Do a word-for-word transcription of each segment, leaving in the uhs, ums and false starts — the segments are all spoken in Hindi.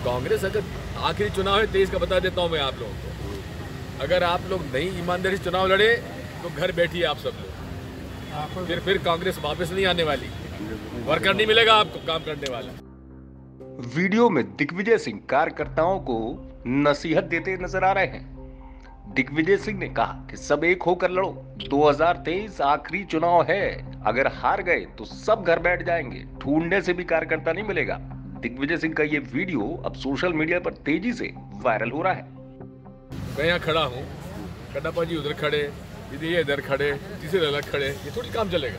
कांग्रेस अगर आखिरी चुनाव है तेईस का बता देता हूं मैं आप लोगों को, अगर आप लोग नहीं ईमानदारी से चुनाव लड़े तो घर बैठिए आप सब लोग, फिर फिर कांग्रेस वापस नहीं आने वाली, वर्कर नहीं मिलेगा आपको काम करने वाला। वीडियो में दिग्विजय सिंह कार्यकर्ताओं को नसीहत देते नजर आ रहे हैं। दिग्विजय सिंह ने कहा कि सब एक होकर लड़ो, दो हज़ार तेईस आखिरी चुनाव है, अगर हार गए तो सब घर बैठ जाएंगे, ढूंढने से भी कार्यकर्ता नहीं मिलेगा। दिग्विजय सिंह का ये वीडियो अब सोशल मीडिया पर तेजी से वायरल हो रहा है। मैं यहाँ खड़ा हूँ, कन्नाप्पा जी उधर खड़े, दीदी ये इधर खड़े, तीसरे अलग खड़े, ये थोड़ी काम चलेगा।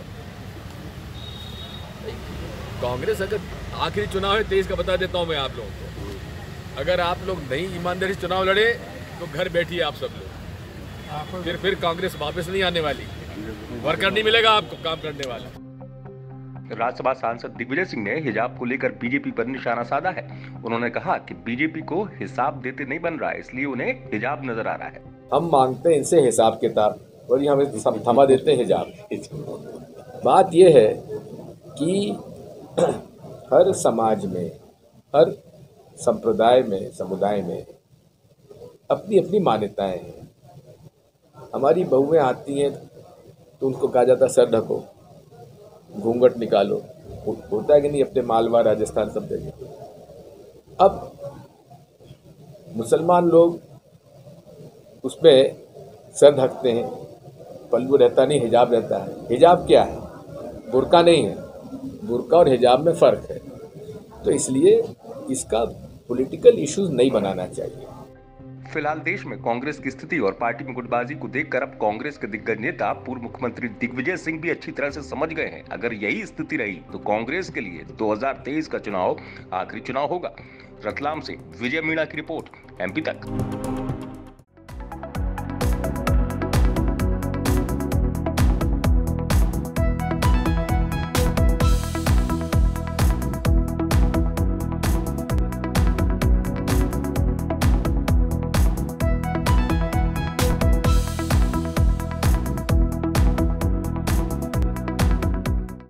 कांग्रेस अगर आखिरी चुनाव है तेईस का बता देता हूं मैं आप लोगों को, अगर आप लोग नहीं ईमानदारी से चुनाव लड़े तो घर बैठिए आप सब लोग, फिर फिर कांग्रेस वापस नहीं आने वाली, वर्कर नहीं मिलेगा आपको काम करने वाला। राज्यसभा सांसद दिग्विजय सिंह ने हिजाब को लेकर बीजेपी पर निशाना साधा है। उन्होंने कहा कि बीजेपी को हिसाब देते नहीं बन रहा है, इसलिए उन्हें हिजाब नजर आ रहा है। हम मांगते हैं इनसे हिसाब किताब और ये हमें थमा देते हैं हिजाब। बात यह है कि हर समाज में, हर संप्रदाय में, समुदाय में अपनी अपनी मान्यताएं हैं। हमारी बहुएं आती हैं तो उनको कहा जाता है सर ढको, घूंघट निकालो, होता है कि नहीं अपने मालवा राजस्थान सब जगह। अब मुसलमान लोग उसमें सर ढकते हैं, पल्लू रहता नहीं, हिजाब रहता है। हिजाब क्या है? बुर्का नहीं है, बुर्का और हिजाब में फ़र्क है। तो इसलिए इसका पॉलिटिकल इश्यूज नहीं बनाना चाहिए। फिलहाल देश में कांग्रेस की स्थिति और पार्टी में गुटबाजी को देखकर अब कांग्रेस के दिग्गज नेता पूर्व मुख्यमंत्री दिग्विजय सिंह भी अच्छी तरह से समझ गए हैं, अगर यही स्थिति रही तो कांग्रेस के लिए दो हज़ार तेईस का चुनाव आखिरी चुनाव होगा। रतलाम से विजय मीणा की रिपोर्ट, एमपी तक।